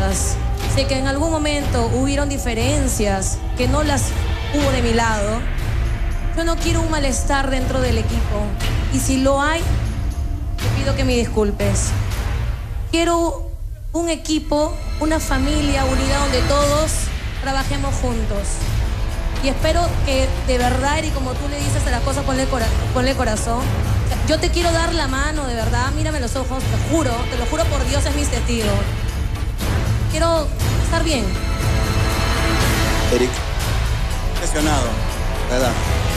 cosas. Sé que en algún momento hubieron diferencias que no las hubo de mi lado. Yo no quiero un malestar dentro del equipo. Y si lo hay, te pido que me disculpes. Quiero un equipo, una familia unida donde todos trabajemos juntos. Y espero que de verdad, Eric, como tú le dices a las cosas, ponle corazón. Yo te quiero dar la mano, de verdad. Mírame a los ojos, te lo juro por Dios, es mis testigos. Quiero estar bien. Eric, impresionado, ¿verdad?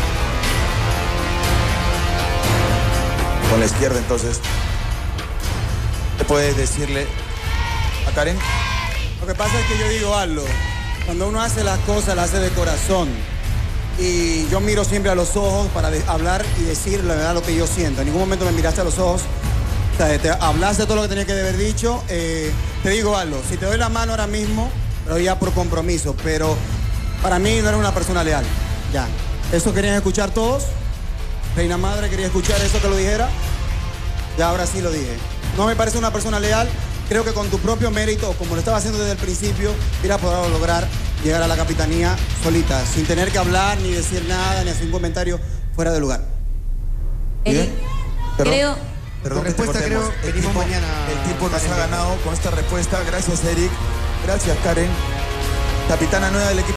Con la izquierda, entonces, ¿qué puedes decirle a Karen? Lo que pasa es que yo digo algo. Cuando uno hace las cosas, las hace de corazón. Y yo miro siempre a los ojos para hablar y decir la verdad lo que yo siento. En ningún momento me miraste a los ojos. O sea, te hablaste todo lo que tenía que haber dicho. Te digo algo. Si te doy la mano ahora mismo, lo ya por compromiso. Pero para mí no eres una persona leal. Ya. ¿Eso querían escuchar todos? Reina Madre, ¿quería escuchar eso que lo dijera? Ya, ahora sí lo dije. No me parece una persona leal. Creo que con tu propio mérito, como lo estaba haciendo desde el principio, hubieras podido lograr llegar a la capitanía solita, sin tener que hablar, ni decir nada, ni hacer un comentario fuera de lugar. Eric, creo... Perdón, respuesta creo venimos mañana. El tiempo nos ha ganado con esta respuesta. Gracias, Eric. Gracias, Karen. Capitana nueva del equipo.